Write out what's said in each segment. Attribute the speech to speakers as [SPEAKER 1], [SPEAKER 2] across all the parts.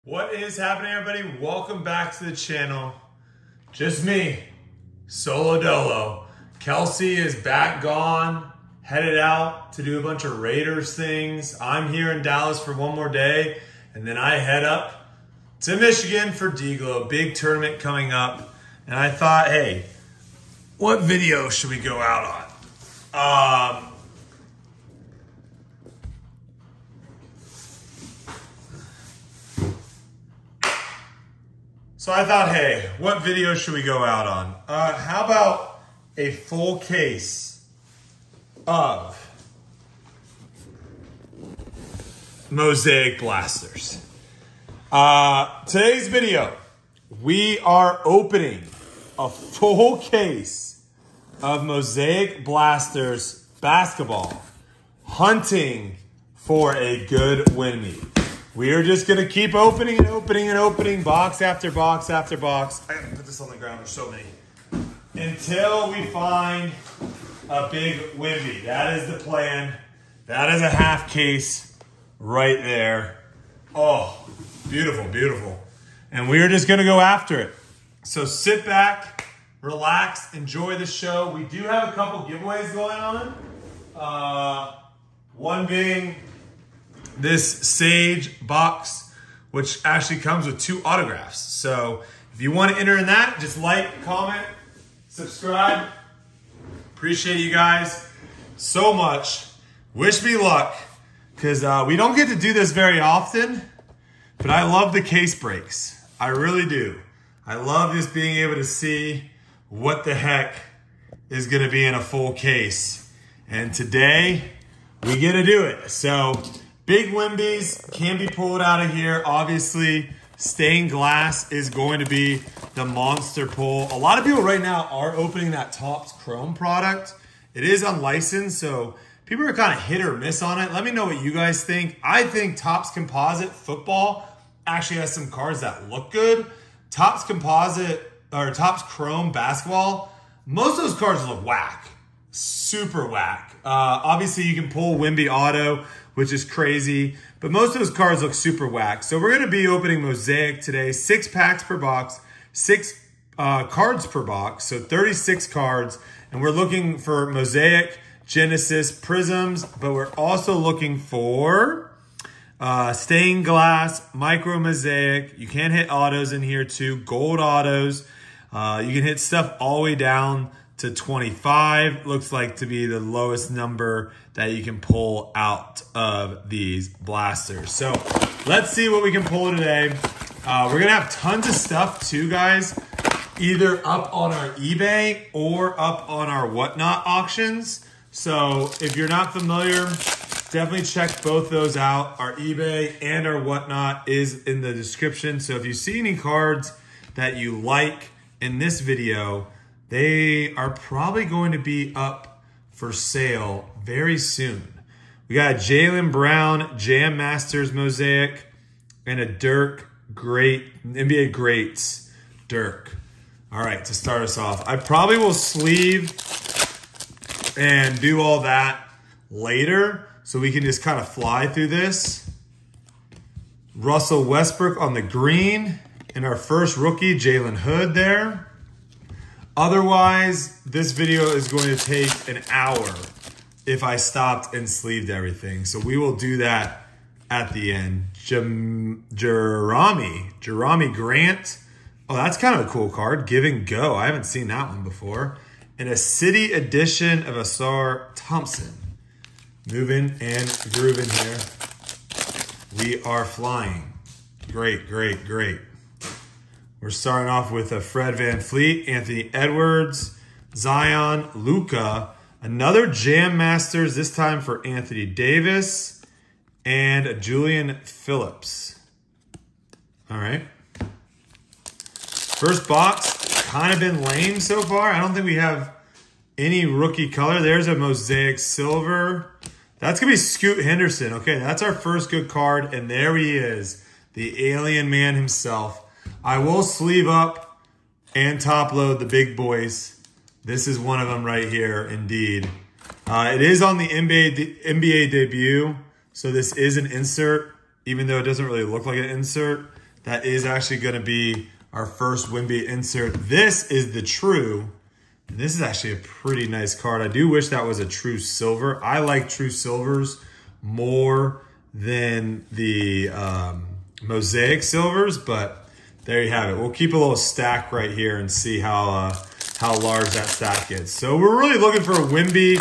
[SPEAKER 1] What is happening, everybody? Welcome back to the channel. Just me, solo dolo. Kelsey is back gone, headed out to do a bunch of Raiders things. I'm here in Dallas for one more day, and then I head up to Michigan for D-Glow, big tournament coming up. And I thought, hey, what video should we go out on? So I thought, hey, what video should we go out on? How about a full case of Mosaic Blasters? Today's video, we are opening a full case of Mosaic Blasters basketball, hunting for a good win meet. We are just going to keep opening and opening and opening, box after box after box. I got to put this on the ground. There's so many. Until we find a big Wemby. That is the plan. That is a half case right there. Oh, beautiful, beautiful. And we are just going to go after it. So sit back, relax, enjoy the show. We do have a couple giveaways going on. One being this Sage box, which actually comes with 2 autographs. So if you want to enter in that, just like, comment, subscribe. Appreciate you guys so much. Wish me luck, because we don't get to do this very often, but I love the case breaks. I really do. I love just being able to see what the heck is going to be in a full case. And today, we get to do it. So big Wembies can be pulled out of here. Obviously, stained glass is going to be the monster pull. A lot of people right now are opening that Topps Chrome product. It is unlicensed, so people are kind of hit or miss on it. Let me know what you guys think. I think Topps Composite Football actually has some cards that look good. Topps Composite or Topps Chrome Basketball, most of those cards look whack. Super whack. Obviously, you can pull Wemby Auto, which is crazy, but most of those cards look super whack. So we're going to be opening Mosaic today, 6 packs per box, 6 cards per box, so 36 cards. And we're looking for Mosaic, Genesis, Prisms, but we're also looking for stained glass, micro Mosaic. You can hit autos in here too, gold autos. You can hit stuff all the way down to 25, looks like to be the lowest number that you can pull out of these blasters. So let's see what we can pull today. We're gonna have tons of stuff too, guys, either up on our eBay or up on our Whatnot auctions. So if you're not familiar, definitely check both those out. Our eBay and our Whatnot is in the description. So if you see any cards that you like in this video, they are probably going to be up for sale very soon. We got Jaylen Brown, Jam Masters Mosaic, and a Dirk NBA Greats Dirk. All right, to start us off, I probably will sleeve and do all that later so we can just kind of fly through this. Russell Westbrook on the green, and our first rookie, Jalen Hood there. Otherwise, this video is going to take an hour if I stopped and sleeved everything. So we will do that at the end. Jerami Grant. Oh, that's kind of a cool card. Give and Go. I haven't seen that one before. And a City edition of Asar Thompson. Moving and grooving here. We are flying. Great, great, great. We're starting off with a Fred VanVleet, Anthony Edwards, Zion, Luka, another Jam Masters, this time for Anthony Davis, and Julian Phillips. All right. First box, kind of been lame so far. I don't think we have any rookie color. There's a Mosaic Silver. That's going to be Scoot Henderson. Okay, that's our first good card, and there he is, the alien man himself. I will sleeve up and top load the big boys. This is one of them right here, indeed. It is on the NBA debut, so this is an insert, even though it doesn't really look like an insert. that is actually going to be our first Wemby insert. This is the true. This is actually a pretty nice card. I do wish that was a true silver. I like true silvers more than the Mosaic silvers, but there you have it. We'll keep a little stack right here and see how large that stack gets. So we're really looking for a Wemby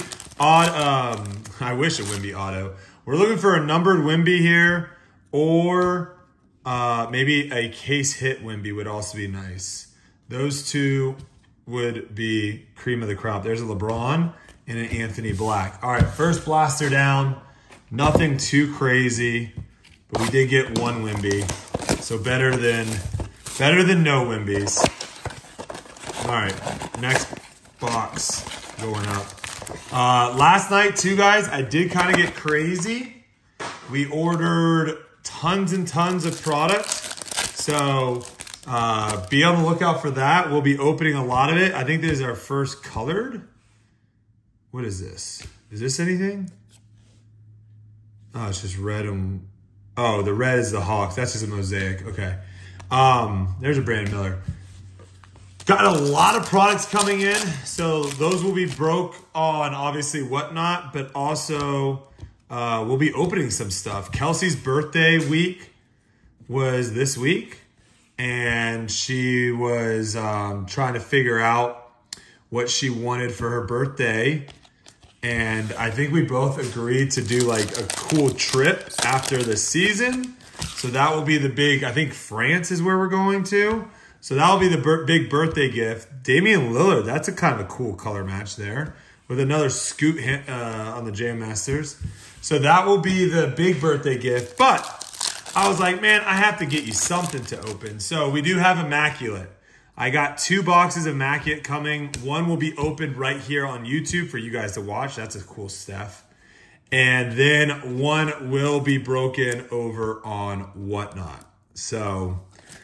[SPEAKER 1] I wish a Wemby auto. We're looking for a numbered Wemby here, or maybe a case hit Wemby would also be nice. Those two would be cream of the crop. There's a LeBron and an Anthony Black. All right, first blaster down. Nothing too crazy, but we did get one Wemby, so better than no Wembys. All right, next box going up. Last night too, guys, I did kind of get crazy. We ordered tons and tons of product, so be on the lookout for that. We'll be opening a lot of it. I think this is our first colored. What is this? Is this anything? Oh, it's just red and... Oh, the red is the Hawks. That's just a Mosaic. Okay. There's a Brandon Miller. Got a lot of products coming in, so those will be broke on, obviously, Whatnot, but also we'll be opening some stuff. Kelsey's birthday week was this week, and she was trying to figure out what she wanted for her birthday. And I think we both agreed to do like a cool trip after the season. So that will be the big, I think France is where we're going to. So that will be the big birthday gift. Damian Lillard, that's a kind of a cool color match there. With another scoot hit, on the Jam Masters. So that will be the big birthday gift. But I was like, man, I have to get you something to open. So we do have Immaculate. I got 2 boxes of Immaculate coming. One will be opened right here on YouTube for you guys to watch. That's a cool stuff. And then one will be broken over on Whatnot. So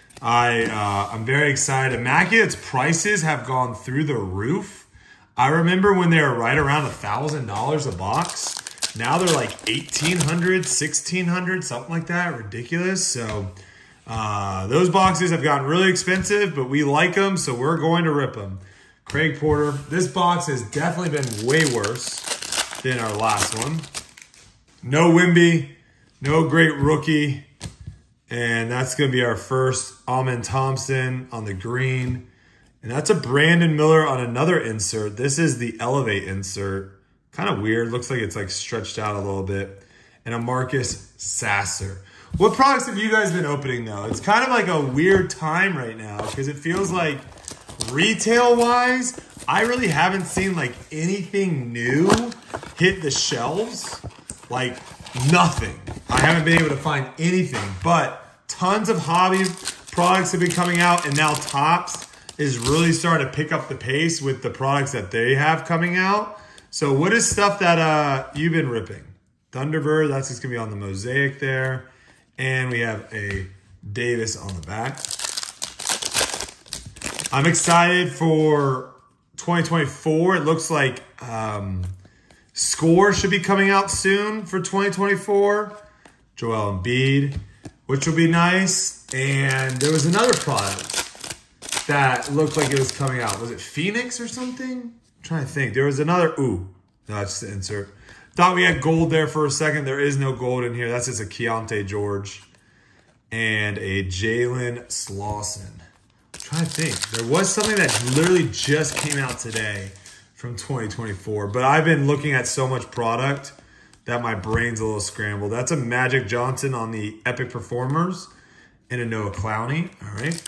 [SPEAKER 1] I'm very excited. Immaculate's prices have gone through the roof. I remember when they were right around $1,000 a box. Now they're like $1,800, $1,600, something like that. Ridiculous. So those boxes have gotten really expensive, but we like them, so we're going to rip them. Craig Porter. This box has definitely been way worse than our last one. No Wemby, no great rookie, and that's going to be our first Amen Thompson on the green. And that's a Brandon Miller on another insert. This is the Elevate insert. Kind of weird. Looks like it's like stretched out a little bit. And a Marcus Sasser. What products have you guys been opening, though? It's kind of like a weird time right now because it feels like retail-wise, I really haven't seen like anything new hit the shelves. Like nothing. I haven't been able to find anything, but tons of hobby products have been coming out, and now Topps is really starting to pick up the pace with the products that they have coming out. So what is stuff that you've been ripping? Thunderbird, that's just going to be on the Mosaic there. And we have a Davis on the back. I'm excited for 2024. It looks like Score should be coming out soon for 2024. Joel Embiid, which will be nice. And there was another product that looked like it was coming out. Was it Phoenix or something? I'm trying to think. There was another, no, that's the insert. Thought we had gold there for a second. There is no gold in here. That's just a Keontae George and a Jalen Slauson. I'm trying to think. There was something that literally just came out today from 2024. But I've been looking at so much product that my brain's a little scrambled. That's a Magic Johnson on the Epic Performers and a Noah Clowney. All right.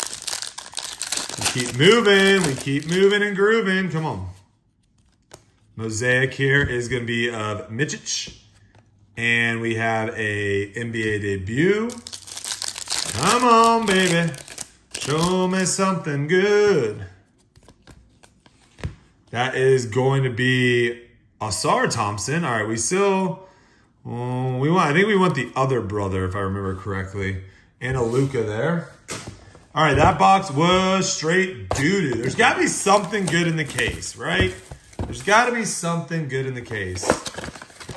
[SPEAKER 1] We keep moving. We keep moving and grooving. Come on. Mosaic here is going to be of Mitchich. And we have a NBA debut. Come on, baby. Show me something good. That is going to be Ausar Thompson. All right, we still... I think we want the other brother, if I remember correctly. And a Luka there. All right, that box was straight doo-doo. There's got to be something good in the case, right? There's got to be something good in the case.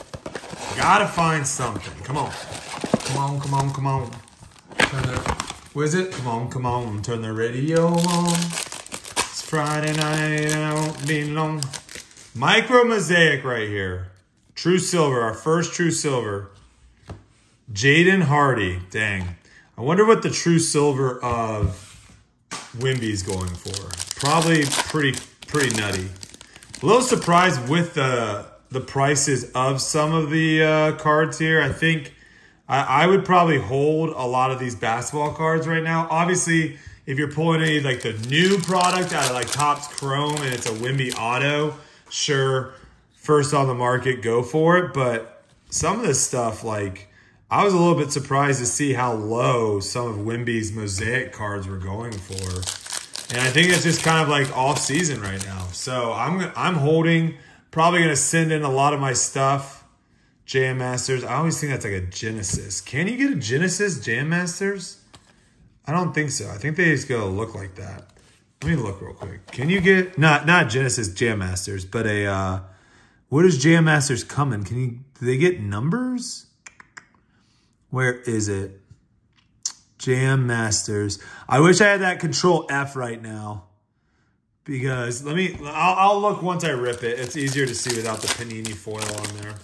[SPEAKER 1] Got to find something. Come on. Come on, come on, come on. What is it? Come on, turn the radio on. It's Friday night and I won't be long. Micro Mosaic right here. True Silver, our first True Silver. Jaden Hardy, dang. I wonder what the True Silver of Wemby's going for. Probably pretty nutty. A little surprised with the prices of some of the cards here. I think I would probably hold a lot of these basketball cards right now. Obviously, if you're pulling any like the new product out of like Topps Chrome and it's a Wemby Auto, sure, first on the market, go for it. But some of this stuff, like, I was a little bit surprised to see how low some of Wemby's Mosaic cards were going for. And I think it's just kind of like off season right now. So I'm holding, probably going to send in a lot of my stuff. Jam Masters. I always think that's like a Genesis. Can you get a Genesis Jam Masters? I don't think so. I think they just go look like that. Let me look real quick. Can you get, not Genesis Jam Masters, but a, what is Jam Masters coming? Do they get numbers? Where is it? Jam Masters. I wish I had that Control F right now. Because I'll look once I rip it. It's easier to see without the Panini foil on there.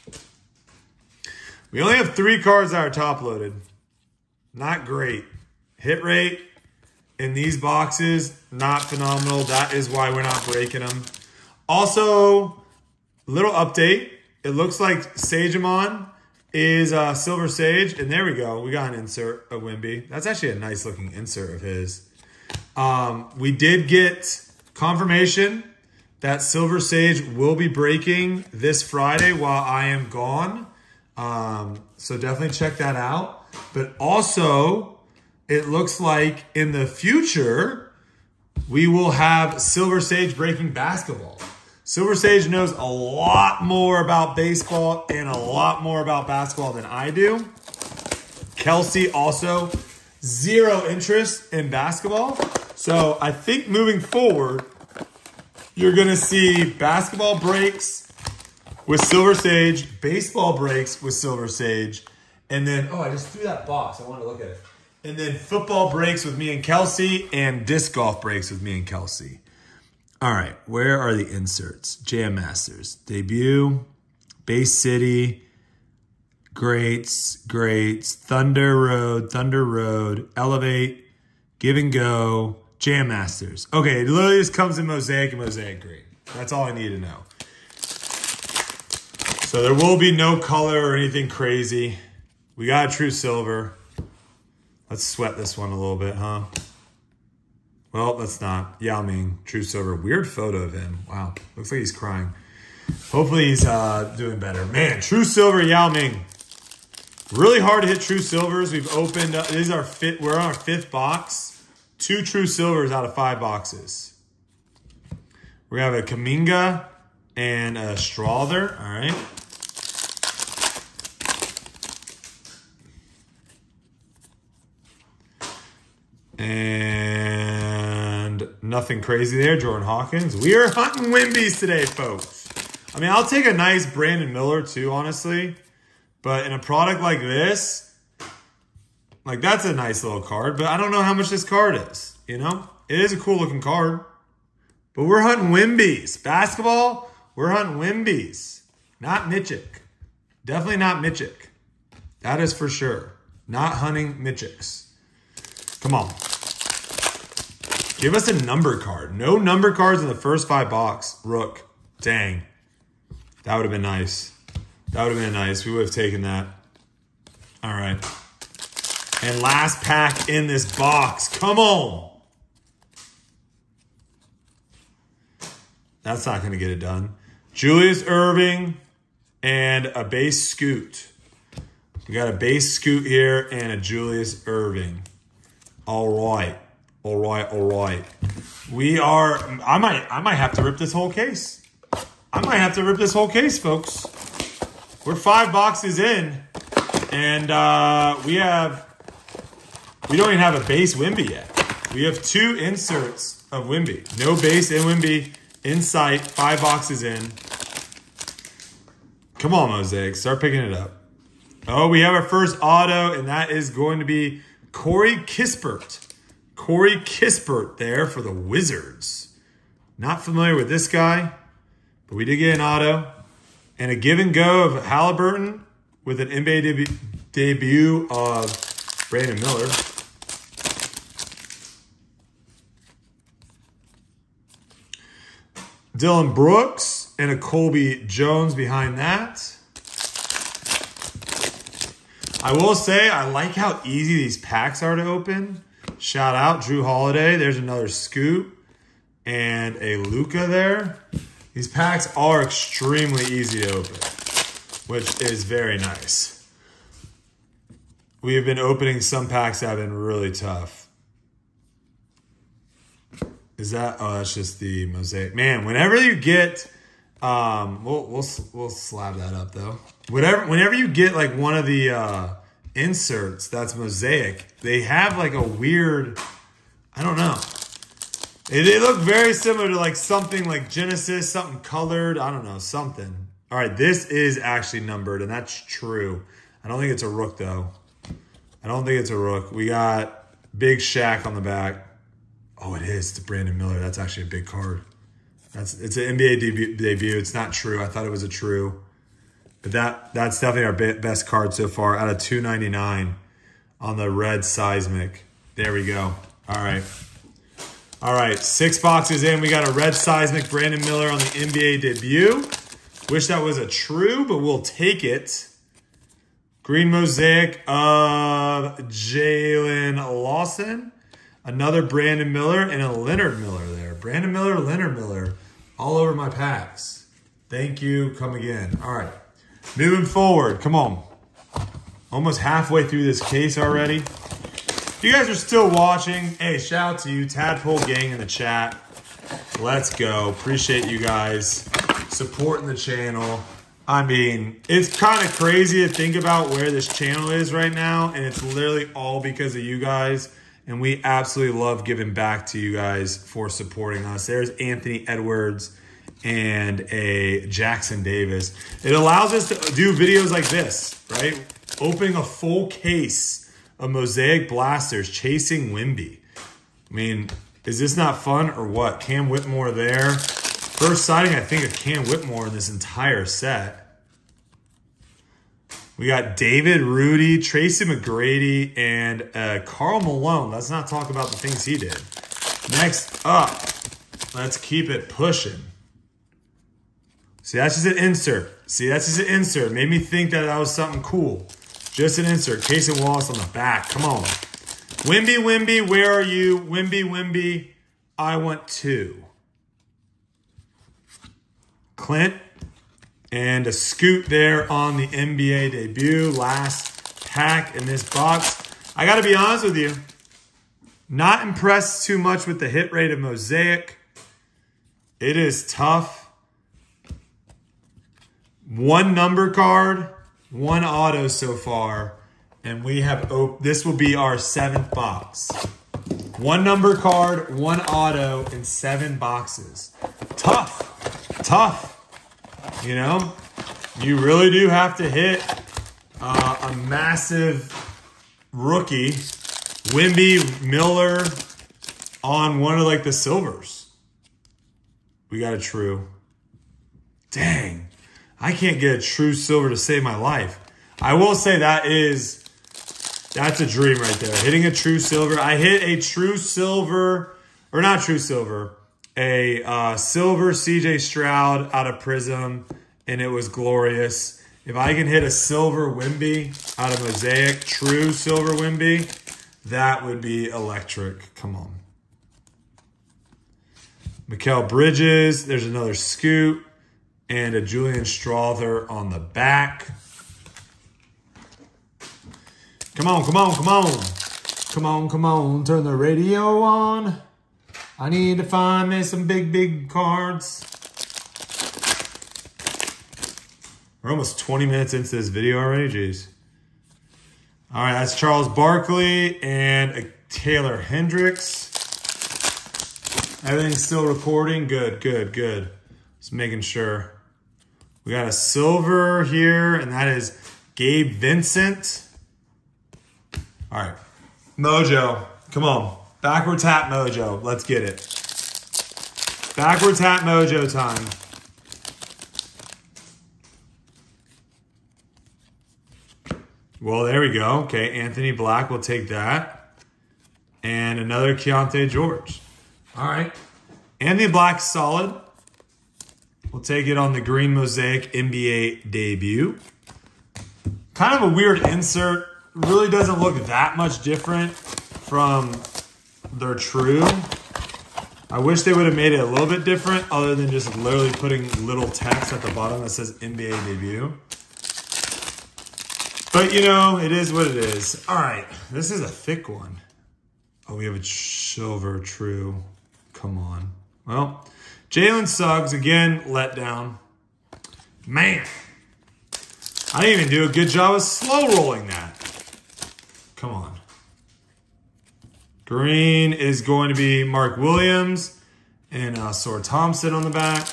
[SPEAKER 1] We only have 3 cards that are top loaded. Not great. Hit rate in these boxes, not phenomenal. That is why we're not breaking them. Also, little update. It looks like Sagemon is Silver Sage. And there we go. We got an insert of Wemby. That's actually a nice looking insert of his. We did get confirmation that Silver Sage will be breaking this Friday while I am gone. So definitely check that out. But also, it looks like in the future, we will have Silver Sage breaking basketball. Silver Sage knows a lot more about baseball and a lot more about basketball than I do. Kelsey also, 0 interest in basketball. So I think moving forward, you're going to see basketball breaks with Silver Sage, baseball breaks with Silver Sage, and then, oh, I just threw that box. I wanted to look at it. And then football breaks with me and Kelsey, and disc golf breaks with me and Kelsey. All right, where are the inserts? Jam Masters, debut, Base City, Greats, Thunder Road, Elevate, Give and Go, Jam Masters. Okay, it literally just comes in Mosaic and Mosaic Green. That's all I need to know. So there will be no color or anything crazy. We got a True Silver. Let's sweat this one a little bit, huh? Well, let's not. Yao Ming, True Silver. Weird photo of him. Wow, looks like he's crying. Hopefully he's doing better. Man, True Silver, Yao Ming. Really hard to hit True Silvers. We've opened up. This is our we're on our 5th box. 2 True Silvers out of 5 boxes. We're gonna have a Kaminga and a Strawther. All right. And nothing crazy there. Jordan Hawkins. We are hunting Wemby's today, folks. I mean, I'll take a nice Brandon Miller too, honestly. But in a product like this, like, that's a nice little card. But I don't know how much this card is, you know? It is a cool looking card. But we're hunting Wemby's. Basketball, we're hunting Wemby's. Not Mitchik. Definitely not Mitchik. That is for sure. Not hunting Mitchiks. Come on. Give us a number card. No number cards in the first 5 box. Rook. Dang. That would have been nice. That would have been nice. We would have taken that. All right. And last pack in this box. Come on. That's not going to get it done. Julius Erving and a base Scoot. We got a base Scoot here and a Julius Erving. All right. All right. All right. We are, I might have to rip this whole case. I might have to rip this whole case, folks. We're 5 boxes in, and we don't even have a base Wemby yet. We have 2 inserts of Wemby. No base in Wemby in sight, 5 boxes in. Come on, Mosaic, start picking it up. Oh, we have our first auto, and that is going to be Corey Kispert. Corey Kispert there for the Wizards. Not familiar with this guy, but we did get an auto. And a give and go of Halliburton with an NBA debut of Brandon Miller. Dylan Brooks and a Colby Jones behind that. I will say I like how easy these packs are to open. Shout out Drew Holiday. There's another Scoop and a Luka there. These packs are extremely easy to open, which is very nice. We have been opening some packs that have been really tough. Is that? Oh, that's just the Mosaic. Man, whenever you get, we'll slab that up though. Whenever you get like one of the inserts that's Mosaic, they have like a weird, I don't know. They look very similar to like something like Genesis, something colored. I don't know, something. All right, this is actually numbered, and that's true. I don't think it's a Rook though. I don't think it's a Rook. We got Big Shaq on the back. Oh, it is. It's Brandon Miller. That's actually a big card. It's an NBA debut. It's not true. I thought it was a true. But that's definitely our best card so far out of 299 on the red seismic. There we go. All right. All right. 6 boxes in. We got a red seismic Brandon Miller on the NBA debut. Wish that was a true, but we'll take it. Green Mosaic of Jalen Lawson. Another Brandon Miller and a Leonard Miller there. Brandon Miller, Leonard Miller, all over my packs. Thank you. Come again. All right. Moving forward. Come on. Almost halfway through this case already. If you guys are still watching, hey, shout out to you. Tadpole gang in the chat. Let's go. Appreciate you guys supporting the channel. I mean, it's kind of crazy to think about where this channel is right now, and it's literally all because of you guys. And we absolutely love giving back to you guys for supporting us. There's Anthony Edwards and a Jackson Davis. It allows us to do videos like this, right? Opening a full case of Mosaic Blasters, chasing Wemby. I mean, is this not fun or what? Cam Whitmore there. First sighting, I think, of Cam Whitmore in this entire set. We got David Rudy, Tracy McGrady, and Karl Malone. Let's not talk about the things he did. Next up, let's keep it pushing. See, that's just an insert. See, that's just an insert. Made me think that that was something cool. Just an insert. Casey Wallace on the back. Come on. Wemby, Wemby, where are you? Wemby, Wemby, I want 2. Clint. And a Scoot there on the NBA debut. Last pack in this box. I got to be honest with you. Not impressed too much with the hit rate of Mosaic. It is tough. 1 number card, 1 auto so far. And we have, this will be our 7th box. 1 number card, 1 auto, and 7 boxes. Tough. Tough. You know, you really do have to hit a massive rookie, Wemby, Miller, on one of like the silvers. We got a true. Dang, I can't get a true silver to save my life. I will say that's a dream right there. Hitting a true silver. I hit a true silver, or not true silver, a silver CJ Stroud out of Prism, and it was glorious. If I can hit a silver Wemby out of Mosaic, true silver Wemby, that would be electric. Come on. Mikal Bridges, there's another Scoot, and a Julian Strother on the back. Come on, come on, come on. Come on, come on, turn the radio on. I need to find me some big, big cards. We're almost 20 minutes into this video already, jeez. All right, that's Charles Barkley and a Taylor Hendricks. Everything's still recording. Good, good, good. Just making sure. We got a silver here, and that is Gabe Vincent. All right. Mojo. Come on. Backwards hat mojo. Let's get it. Backwards hat mojo time. Well, there we go. Okay, Anthony Black will take that. And another Keontae George. All right. Anthony Black's solid. We'll take it on the green Mosaic NBA debut. Kind of a weird insert. Really doesn't look that much different from their true. I wish they would have made it a little bit different other than just literally putting little text at the bottom that says NBA debut. But, you know, it is what it is. All right, this is a thick one. Oh, we have a silver true. Come on. Well, Jalen Suggs, again, let down. Man, I didn't even do a good job of slow rolling that. Come on. Green is going to be Mark Williams and Sor Thompson on the back.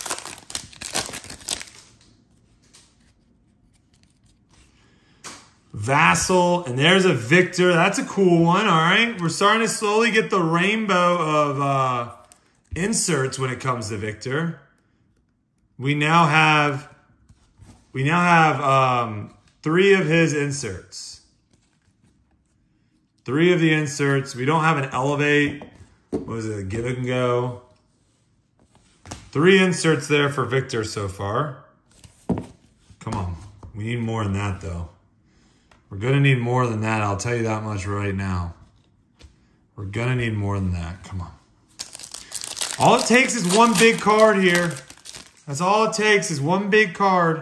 [SPEAKER 1] Vassell, and there's a Victor. That's a cool one, all right. We're starting to slowly get the rainbow of inserts when it comes to Victor. We now have 3 of his inserts. 3 of the inserts. We don't have an elevate. What was it? A give and go. 3 inserts there for Victor so far. Come on. We need more than that, though. We're going to need more than that. I'll tell you that much right now. We're going to need more than that. Come on. All it takes is one big card here. That's all it takes is one big card.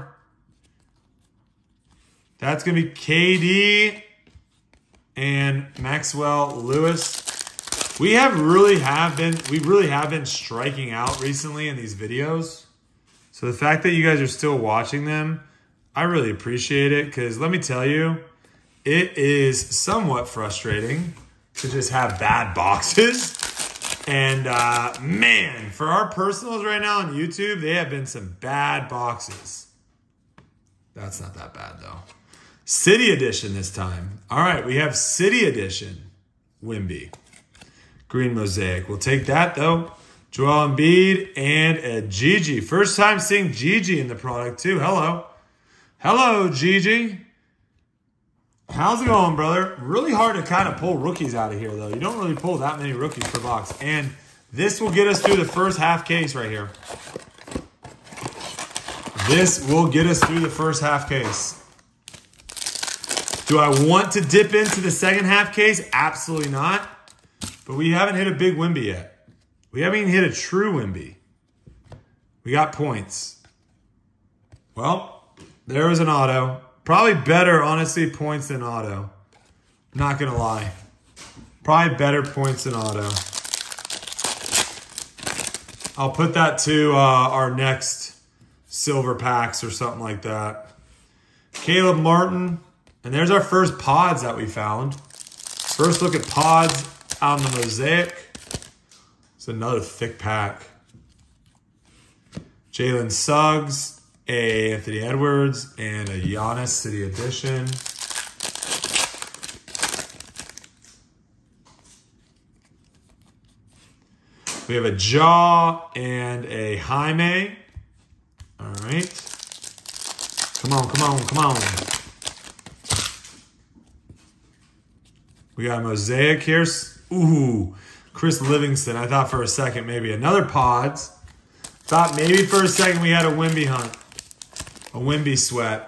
[SPEAKER 1] That's going to be KD and Maxwell Lewis. We really have been striking out recently in these videos. So the fact that you guys are still watching them, I really appreciate it, because let me tell you, it is somewhat frustrating to just have bad boxes. And man, for our personals right now on YouTube, they have been some bad boxes. That's not that bad though. City Edition this time. All right, we have City Edition. Wemby. Green Mosaic. We'll take that though. Joel Embiid and a Gigi. First time seeing Gigi in the product too. Hello. Hello, Gigi. How's it going, brother? Really hard to kind of pull rookies out of here, though. You don't really pull that many rookies per box. And this will get us through the first half case right here. This will get us through the first half case. Do I want to dip into the second half case? Absolutely not. But we haven't hit a big Wemby yet. We haven't even hit a true Wemby. We got points. Well, there was an auto. Probably better, honestly, points than auto. Not going to lie. Probably better points than auto. I'll put that to our next silver packs or something like that. Caleb Martin. And there's our first pods that we found. First look at pods out in the Mosaic. It's another thick pack. Jalen Suggs, a Anthony Edwards, and a Giannis City Edition. We have a Jaw and a Jaime. All right. Come on, come on, come on. We got a Mosaic here. Ooh, Chris Livingston. I thought for a second maybe another Pods. Thought maybe for a second we had a Wemby hunt. A Wemby sweat.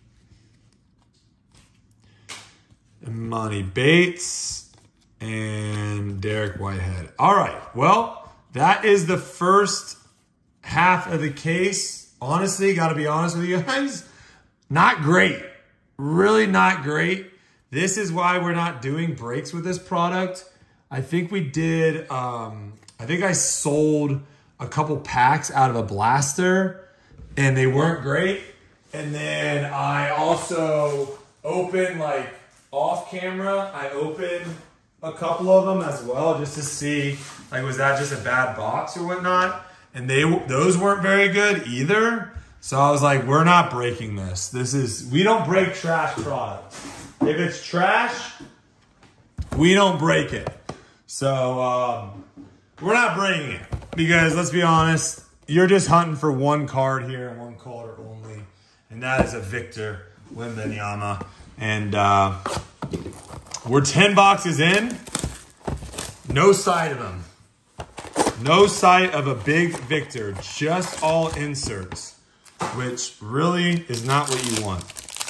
[SPEAKER 1] Monty Bates and Derek Whitehead. All right, well, that is the first half of the case. Honestly, got to be honest with you guys, not great. Really not great. This is why we're not doing breaks with this product. I think we did, I think I sold a couple packs out of a blaster and they weren't great. And then I also opened, like off camera, I opened a couple of them as well just to see, like, was that just a bad box or whatnot? And those weren't very good either. So I was like, we're not breaking this. We don't break trash products. If it's trash, We don't break it. So we're not breaking it because let's be honest, you're just hunting for one card here and one card only, and that is a Victor Wembanyama. And we're 10 boxes in. No sight of him. No sight of a big Victor. Just all inserts, which really is not what you want.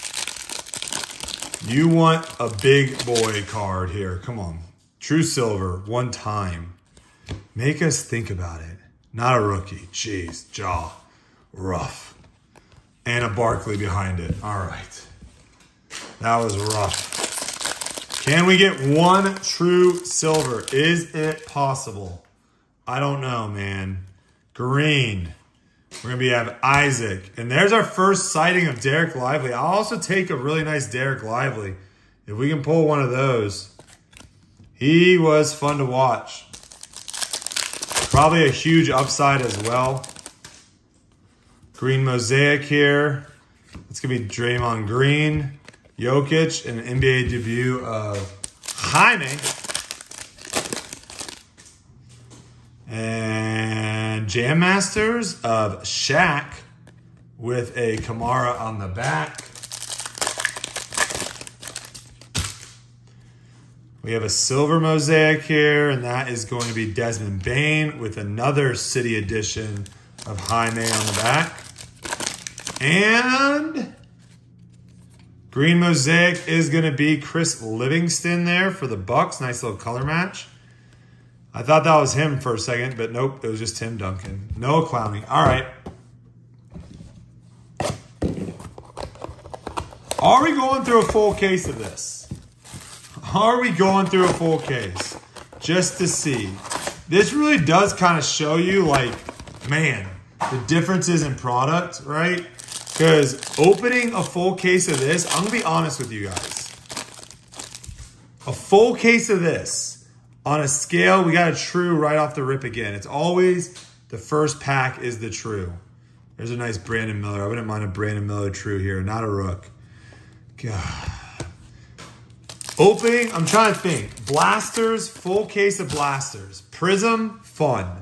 [SPEAKER 1] You want a big boy card here. Come on. True silver, one time. Make us think about it. Not a rookie. Jeez, jaw. Rough. And a Barkley behind it. All right. That was rough. Can we get one true silver? Is it possible? I don't know, man. Green. We're going to have Isaac. And there's our first sighting of Derek Lively. I'll also take a really nice Derek Lively. If we can pull one of those. He was fun to watch. Probably a huge upside as well. Green Mosaic here. It's going to be Draymond Green, Jokic, and an NBA debut of Jaime. And Jam Masters of Shaq with a Kamara on the back. We have a silver mosaic here, and that is going to be Desmond Bane with another City edition of Jaime on the back. And green mosaic is going to be Chris Livingston there for the Bucks. Nice little color match. I thought that was him for a second, but nope, it was just Tim Duncan. No clowning. All right. Are we going through a full case of this? Are we going through a full case? Just to see. This really does kind of show you, like, man, the differences in product, right? Because opening a full case of this, I'm going to be honest with you guys. A full case of this, on a scale, we got a true right off the rip again. It's always the first pack is the true. There's a nice Brandon Miller. I wouldn't mind a Brandon Miller true here, not a rook. God. Opening, I'm trying to think. Blasters, full case of blasters. Prism, fun.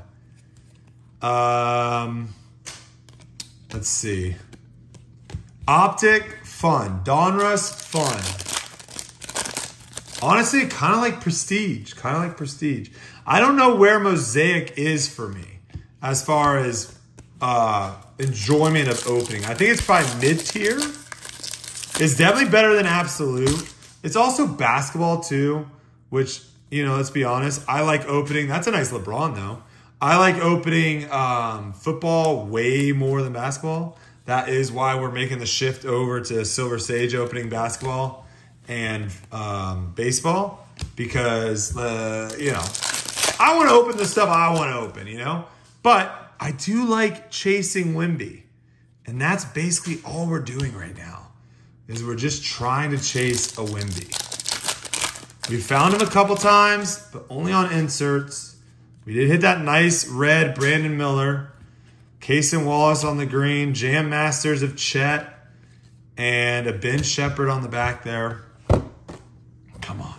[SPEAKER 1] Let's see. Optic, fun. Donruss, fun. Honestly, kind of like Prestige. Kind of like Prestige. I don't know where Mosaic is for me as far as enjoyment of opening. I think it's probably mid-tier. It's definitely better than Absolute. It's also basketball too, which, you know, let's be honest. I like opening. That's a nice LeBron though. I like opening football way more than basketball. That is why we're making the shift over to Silver Sage opening basketball and baseball. Because, you know, I want to open the stuff I want to open, you know. But I do like chasing Wemby. And that's basically all we're doing right now. Is we're just trying to chase a Wemby. We found him a couple times, but only on inserts. We did hit that nice red Brandon Miller. Case and Wallace on the green. Jam Masters of Chet. And a Ben Shepherd on the back there. Come on.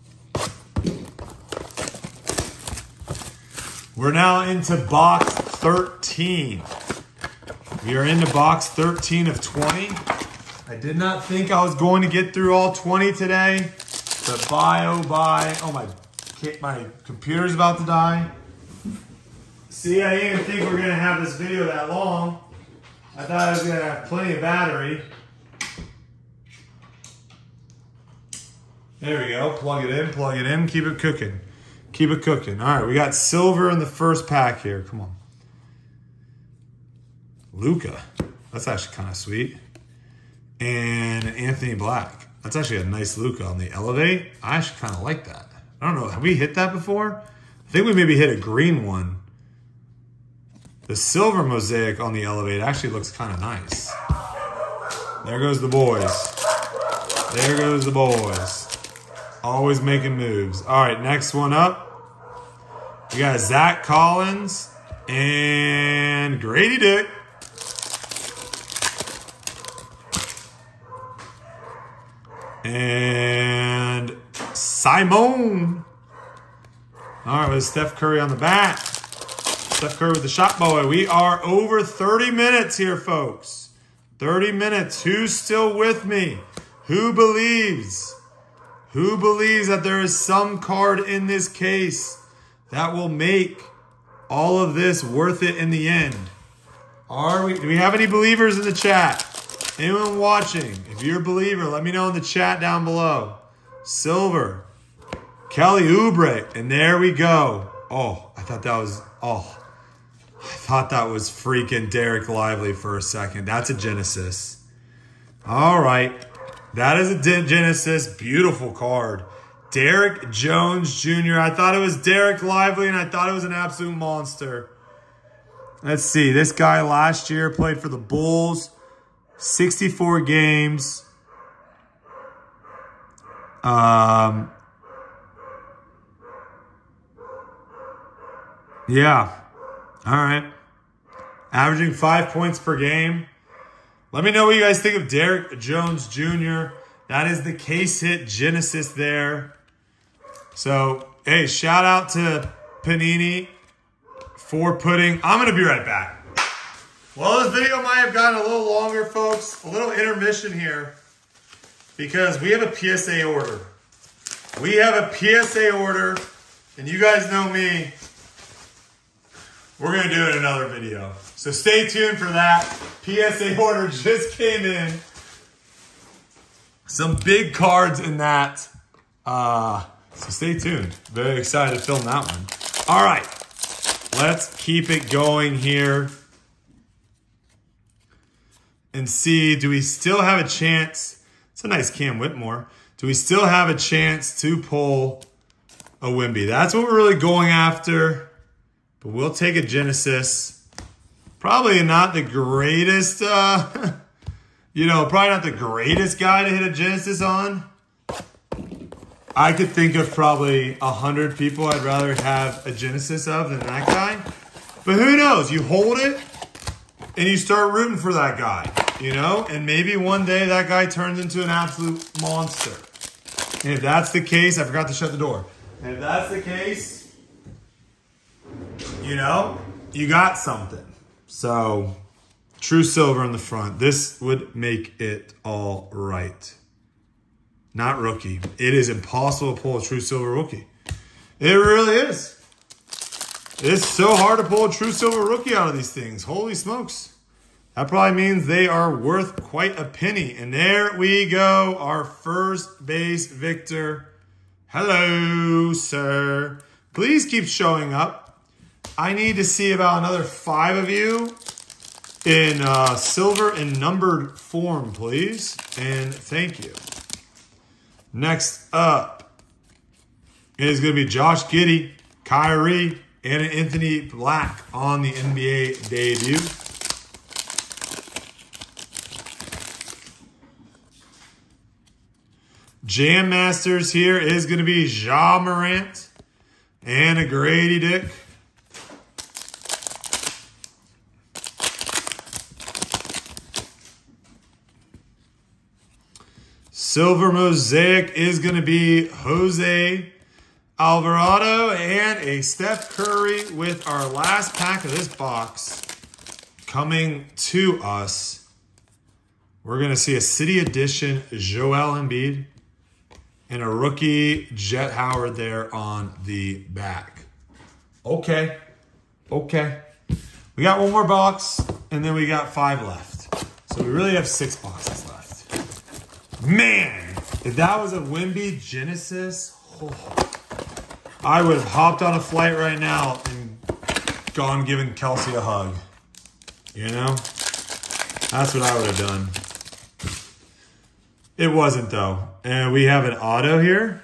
[SPEAKER 1] We're now into box 13. We are into box 13 of 20. I did not think I was going to get through all 20 today, but oh my computer's about to die. See, I didn't even think we were going to have this video that long. I thought I was going to have plenty of battery. There we go. Plug it in, keep it cooking. Keep it cooking. All right, we got silver in the first pack here. Come on. Luka. That's actually kind of sweet. And Anthony Black. That's actually a nice Luka on the Elevate. I actually kind of like that. I don't know. Have we hit that before? I think we maybe hit a green one. The silver mosaic on the Elevate actually looks kind of nice. There goes the boys. There goes the boys. Always making moves. All right, next one up. We got Zach Collins and Grady Dick. And Simone. All right, with Steph Curry on the back. Steph Curry with the shot boy. We are over 30 minutes here, folks. 30 minutes. Who's still with me? Who believes? Who believes that there is some card in this case that will make all of this worth it in the end? Do we have any believers in the chat? Anyone watching? If you're a believer, let me know in the chat down below. Silver. Kelly Oubre. And there we go. Oh, I thought that was freaking Derek Lively for a second. That's a Genesis. All right. That is a Genesis. Beautiful card. Derek Jones Jr. I thought it was Derek Lively, and I thought it was an absolute monster. Let's see. This guy last year played for the Bulls. 64 games. Yeah. All right. Averaging 5 points per game. Let me know what you guys think of Derek Jones Jr. That is the case hit Genesis there. So, hey, shout out to Panini for putting... I'm going to be right back. Well, this video might have gotten a little longer, folks. A little intermission here. Because we have a PSA order. We have a PSA order. And you guys know me. We're going to do it in another video. So stay tuned for that. PSA order just came in. Some big cards in that. So stay tuned. Very excited to film that one. All right. Let's keep it going here. And see, do we still have a chance? It's a nice Cam Whitmore. Do we still have a chance to pull a Wemby? That's what we're really going after. But we'll take a Genesis. Probably not the greatest, probably not the greatest guy to hit a Genesis on. I could think of probably 100 people I'd rather have a Genesis of than that guy. But who knows? You hold it and you start rooting for that guy, And maybe one day that guy turns into an absolute monster. And if that's the case, I forgot to shut the door. And if that's the case... you got something. So, true silver in the front. This would make it all right. Not rookie. It is impossible to pull a true silver rookie. It really is. It's so hard to pull a true silver rookie out of these things. Holy smokes. That probably means they are worth quite a penny. And there we go. Our first base Victor. Hello, sir. Please keep showing up. I need to see about another 5 of you in silver and numbered form, please. And thank you. Next up is going to be Josh Giddey, Kyrie, and Anthony Black on the NBA debut. Jam Masters here is going to be Ja Morant and a Grady Dick. Silver Mosaic is going to be Jose Alvarado and a Steph Curry with our last pack of this box coming to us. We're going to see a City Edition Joel Embiid and a rookie Jet Howard there on the back. Okay. We got one more box and then we got 5 left. So we really have 6 boxes left. Man, if that was a Wemby Genesis, I would have hopped on a flight right now and gone giving Kelsey a hug. That's what I would have done. It wasn't, though. And we have an auto here.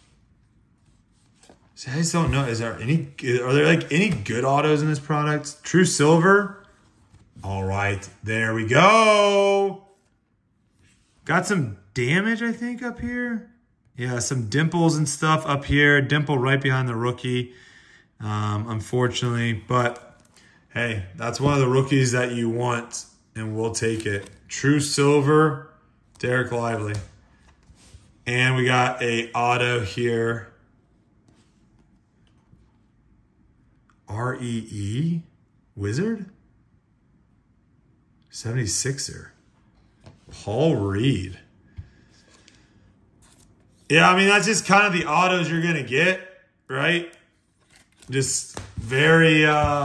[SPEAKER 1] See, I just don't know. Are there any good autos in this product? True silver. All right, there we go. Got some damage, I think, up here. Yeah, some dimples and stuff up here. Dimple right behind the rookie, unfortunately. But, hey, that's one of the rookies that you want, and we'll take it. True silver, Derek Lively. And we got a auto here. REE? Wizard? 76er. Paul Reed. Yeah, I mean, that's just kind of the autos you're going to get, right? Just very,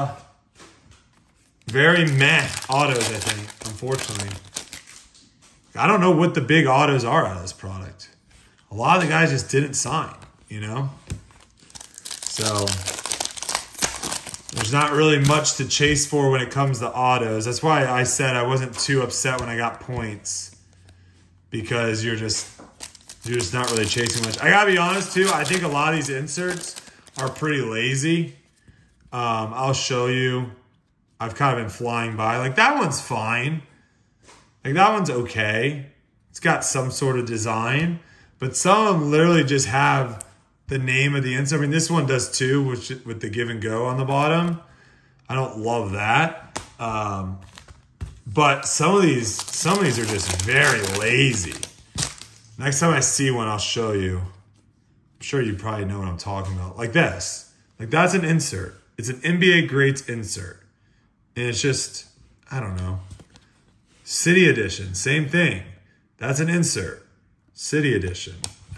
[SPEAKER 1] very meh autos, I think, unfortunately. I don't know what the big autos are out of this product. A lot of the guys just didn't sign, you know? So there's not really much to chase for when it comes to autos. That's why I said I wasn't too upset when I got points, because you're just not really chasing much. I gotta be honest too, I think a lot of these inserts are pretty lazy. I'll show you. I've kind of been flying by. Like that one's fine. Like that one's okay. It's got some sort of design, but some of them literally just have the name of the insert. I mean, this one does too, which with the give and go on the bottom. I don't love that. But some of these are just very lazy. Next time I see one, I'll show you. I'm sure you probably know what I'm talking about. Like this. Like that's an insert. It's an NBA Greats insert. And it's just, I don't know. City Edition, same thing. That's an insert. City Edition.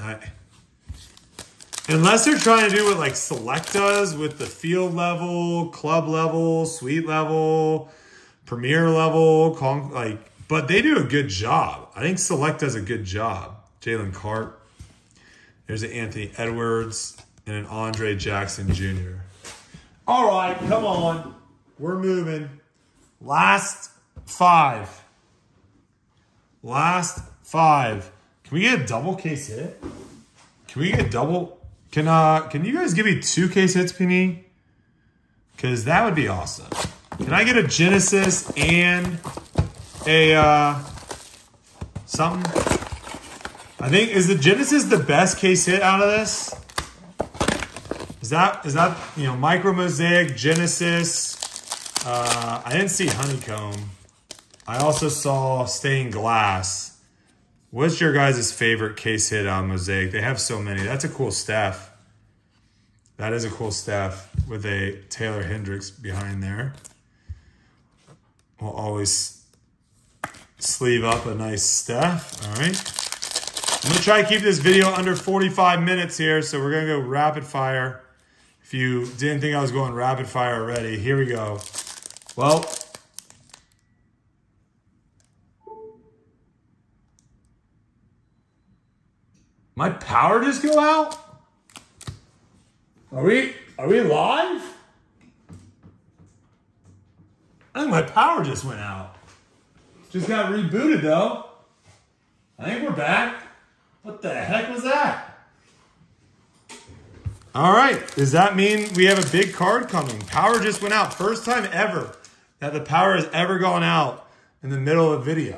[SPEAKER 1] Unless they're trying to do what like Select does with the field level, club level, suite level, premier level, but they do a good job. I think Select does a good job. Jalen Cart. There's an Anthony Edwards and an Andre Jackson Jr. All right, come on. We're moving. Last five. Last five. Can we get a double case hit? Can we get a double? Can you guys give me 2 case hits, Penny? Because that would be awesome. Can I get a Genesis and a something? I think, is the Genesis the best case hit out of this? Is that you know, Micro Mosaic, Genesis? I didn't see Honeycomb. I also saw Stained Glass. What's your guys' favorite case hit on Mosaic? They have so many. That's a cool staff. That is a cool staff with a Taylor Hendricks behind there. We'll always sleeve up a nice staff. All right. I'm going to try to keep this video under 45 minutes here, so we're going to go rapid fire. If you didn't think I was going rapid fire already, here we go. Well, my power just go out? Are we live? I think my power just went out. Just got rebooted though. I think we're back. What the heck was that? All right, does that mean we have a big card coming? Power just went out. First time ever that the power has ever gone out in the middle of a video.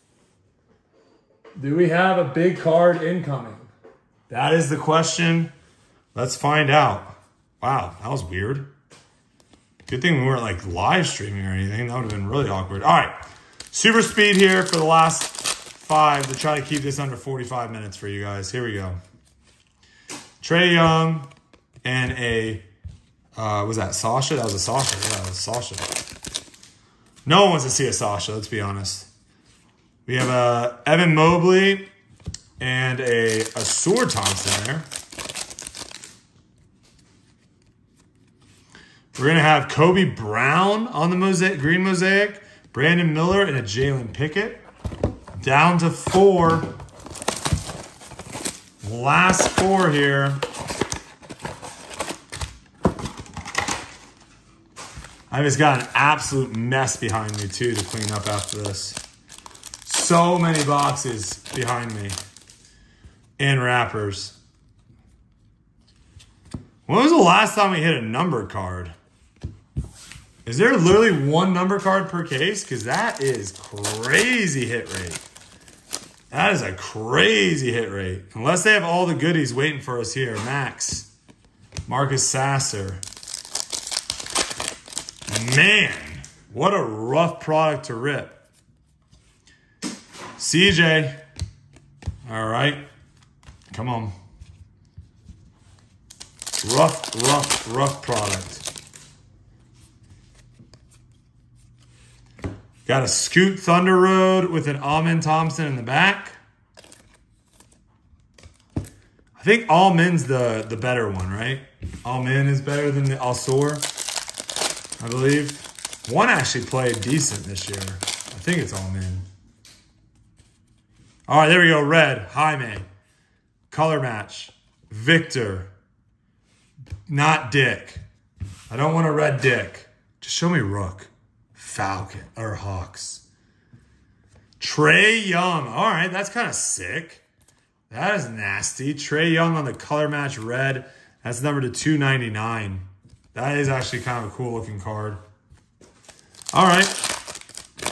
[SPEAKER 1] Do we have a big card incoming? That is the question. Let's find out. Wow, that was weird. Good thing we weren't like live streaming or anything. That would have been really awkward. All right, super speed here for the last 5 to try to keep this under 45 minutes for you guys. Here we go. Trae Young and a, was that Sasha? That was a Sasha. Yeah, that was Sasha. No one wants to see a Sasha, let's be honest. We have a Evan Mobley and a Sword Thompson there. We're going to have Kobe Brown on the Mosaic, green Mosaic, Brandon Miller, and a Jalen Pickett. Down to 4. Last 4 here. I just got an absolute mess behind me, too, to clean up after this. So many boxes behind me. And wrappers. When was the last time we hit a numbered card? Is there literally 1 number card per case? Because that is crazy hit rate. That is a crazy hit rate. Unless they have all the goodies waiting for us here. Max. Marcus Sasser. Man, what a rough product to rip. CJ. All right. Come on. Rough product. Got a Scoot Thunder Road with an Amin Thompson in the back. I think Almin's the better one, right? Almin is better than the Alsor, I believe. One actually played decent this year. I think it's Almin. All right, there we go. Red, Jaime. Color match. Victor. Not Dick. I don't want a red Dick. Just show me Rook. Falcon or Hawks. Trae Young. All right, that's kind of sick. That is nasty. Trae Young on the color match red. That's number to 299. That is actually kind of a cool looking card. All right.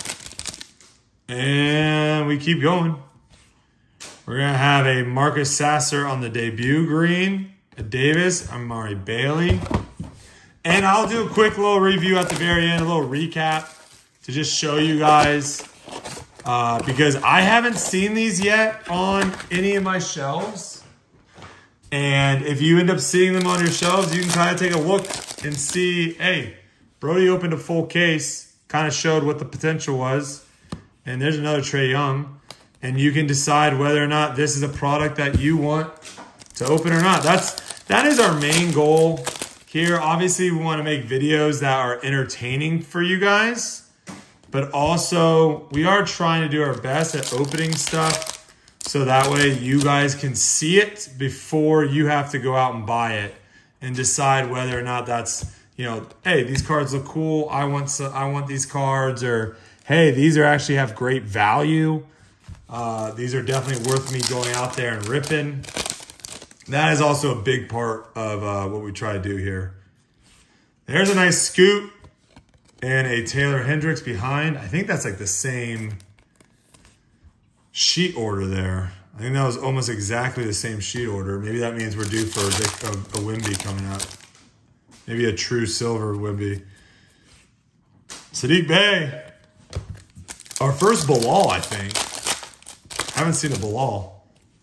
[SPEAKER 1] And we keep going. We're going to have a Marcus Sasser on the debut green. A Davis, Amari Bailey. And I'll do a quick little review at the very end, a little recap to just show you guys. Because I haven't seen these yet on any of my shelves. And if you end up seeing them on your shelves, you can kind of take a look and see, hey, Brody opened a full case, kind of showed what the potential was. And there's another Trae Young. And you can decide whether or not this is a product that you want to open or not. That is our main goal here. Obviously, we want to make videos that are entertaining for you guys. But also, we are trying to do our best at opening stuff so that way you guys can see it before you have to go out and buy it and decide whether or not that's, you know, hey, these cards look cool. I want these cards, or hey, these actually have great value. These are definitely worth me going out there and ripping. That is also a big part of what we try to do here. There's a nice Scoot. And a Taylor Hendricks behind. I think that's like the same sheet order there. I think that was almost exactly the same sheet order. Maybe that means we're due for a Wemby coming up. Maybe a true silver Wemby. Sadiq Bey. Our first Bilal, I think. Haven't seen a Bilal.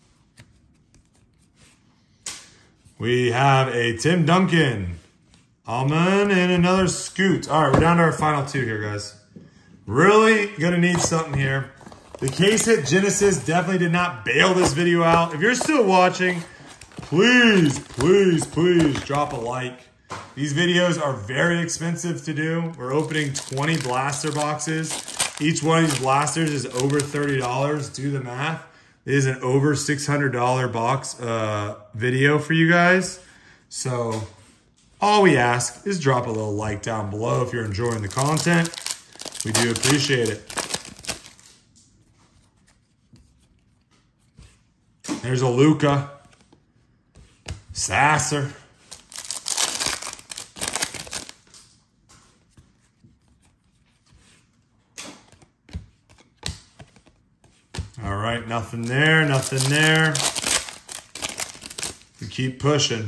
[SPEAKER 1] We have a Tim Duncan. Almond and another Scoot. All right, we're down to our final two here, guys. Really gonna need something here. The case hit Genesis definitely did not bail this video out. If you're still watching, please drop a like. These videos are very expensive to do. We're opening 20 blaster boxes. Each one of these blasters is over $30. Do the math. It is an over $600 box video for you guys. So all we ask is drop a little like down below if you're enjoying the content. We do appreciate it. There's a Luka. Sasser. All right, nothing there, nothing there. We keep pushing.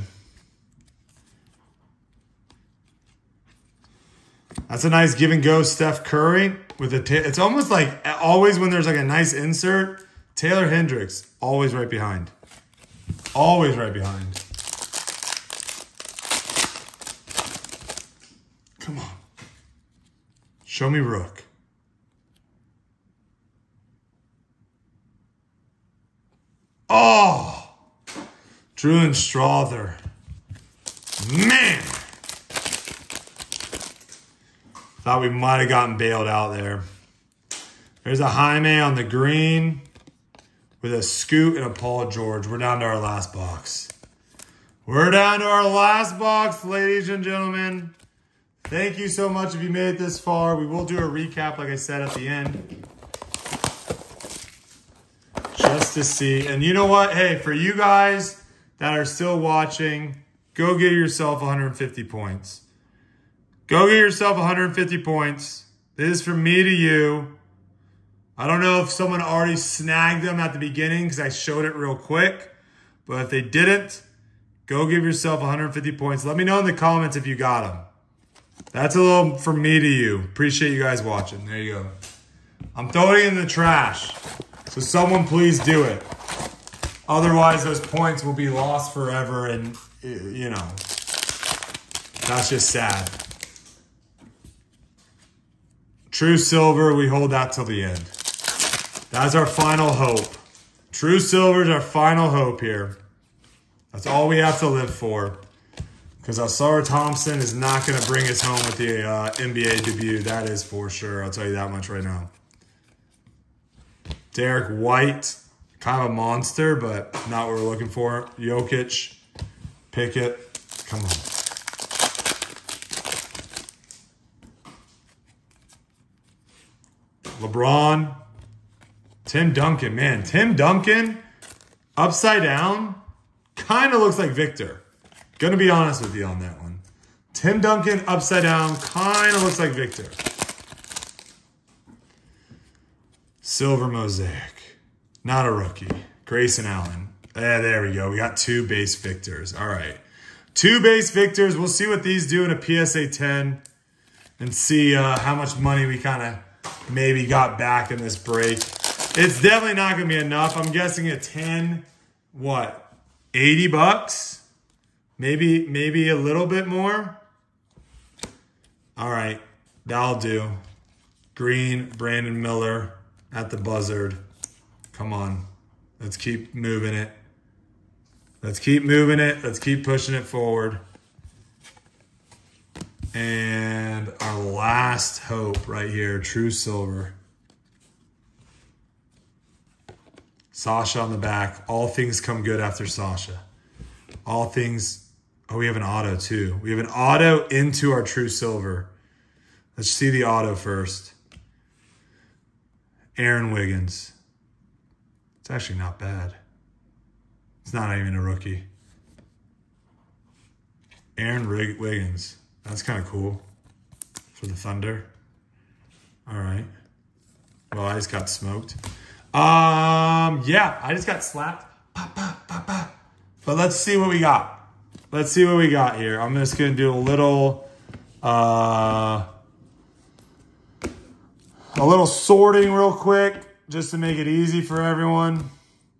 [SPEAKER 1] That's a nice give and go Steph Curry with a it's almost like always when there's like a nice insert, Taylor Hendricks always right behind. Always right behind. Come on. Show me Rook. Oh! Drew Strother. Man! Thought we might have gotten bailed out there. There's a Jaime on the green with a Scoot and a Paul George. We're down to our last box. We're down to our last box, ladies and gentlemen. Thank you so much if you made it this far. We will do a recap, like I said, at the end. Just to see. And you know what? Hey, for you guys that are still watching, go get yourself 150 points. Go get yourself 150 points. This is from me to you. I don't know if someone already snagged them at the beginning because I showed it real quick. But if they didn't, go give yourself 150 points. Let me know in the comments if you got them. That's a little from me to you. Appreciate you guys watching. There you go. I'm throwing it in the trash. So someone please do it. Otherwise, those points will be lost forever, and, you know, that's just sad. True silver, we hold that till the end. That's our final hope. True silver is our final hope here. That's all we have to live for. Because Ausar Thompson is not going to bring us home with the NBA debut. That is for sure. I'll tell you that much right now. Derek White, kind of a monster, but not what we're looking for. Jokic, Pickett, come on. LeBron, Tim Duncan, man. Tim Duncan, upside down, kind of looks like Victor. Gonna be honest with you on that one. Tim Duncan, upside down, kind of looks like Victor. Silver Mosaic, not a rookie. Grayson Allen. There we go. We got 2 base Victors. All right. 2 base Victors. We'll see what these do in a PSA 10 and see how much money we kind of maybe got back in this break. It's definitely not going to be enough. I'm guessing a 10, what, 80 bucks? Maybe a little bit more. All right, that'll do. Green, Brandon Miller at the buzzard. Come on, let's keep moving it. Let's keep moving it. Let's keep pushing it forward. And our last hope right here, true silver. Sasha on the back. All things come good after Sasha. All things... Oh, we have an auto too. We have an auto into our true silver. Let's see the auto first. Aaron Wiggins. It's actually not bad. It's not even a rookie. Aaron Wiggins. That's kind of cool for the Thunder. All right. Well, I just got smoked. Yeah, I just got slapped. Pop, pop, pop, pop. But let's see what we got. Let's see what we got here. I'm just going to do a little sorting real quick just to make it easy for everyone.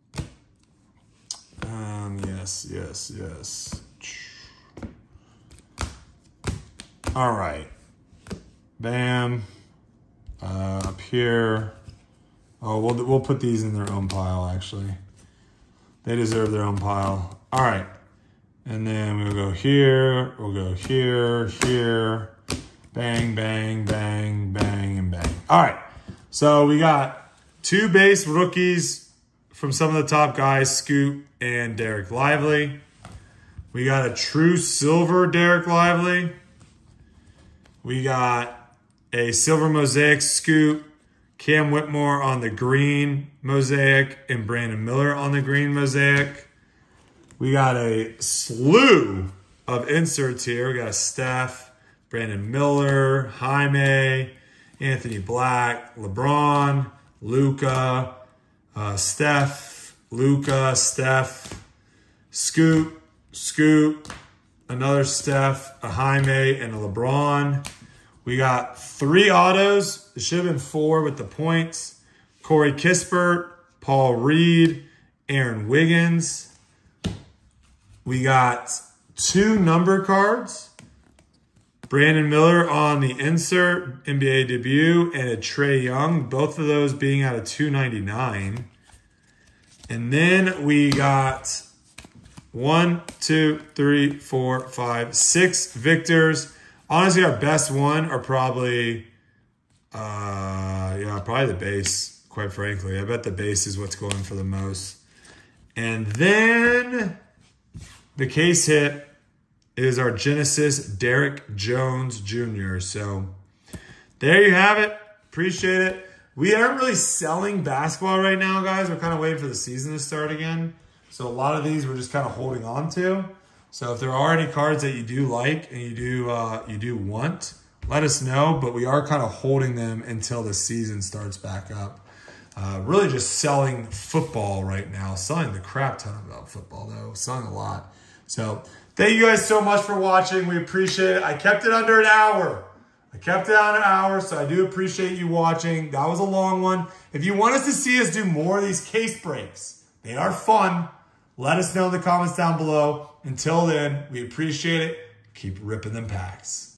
[SPEAKER 1] Yes. All right. Bam. Up here. Oh, we'll put these in their own pile, actually. They deserve their own pile. All right. And then we'll go here, we'll go here, here, bang, bang, bang, bang, and bang. All right, so we got 2 base rookies from some of the top guys, Scoot and Derek Lively. We got a true silver Derek Lively. We got a silver mosaic Scoot, Cam Whitmore on the green mosaic, and Brandon Miller on the green mosaic. We got a slew of inserts here. We got Steph, Brandon Miller, Jaime, Anthony Black, LeBron, Luka, Steph, Luka, Steph, Scoot, another Steph, a Jaime, and a LeBron. We got 3 autos. It should have been 4 with the points. Corey Kispert, Paul Reed, Aaron Wiggins. We got 2 number cards. Brandon Miller on the insert, NBA debut, and a Trae Young. Both of those being out of 299. And then we got 1, 2, 3, 4, 5, 6 Victors. Honestly, our best one are probably, probably the base, quite frankly. I bet the base is what's going for the most. And then... the case hit is our Genesis Derek Jones Jr. So there you have it. Appreciate it. We aren't really selling basketball right now, guys. We're kind of waiting for the season to start again. So a lot of these we're just kind of holding on to. So if there are any cards that you do like and you do want, let us know. But we are kind of holding them until the season starts back up. Really just selling football right now. Selling the crap ton about football, though. Selling a lot. So thank you guys so much for watching. We appreciate it. I kept it under an hour. So I do appreciate you watching. That was a long one. If you want us to see us do more of these case breaks, they are fun. Let us know in the comments down below. Until then, we appreciate it. Keep ripping them packs.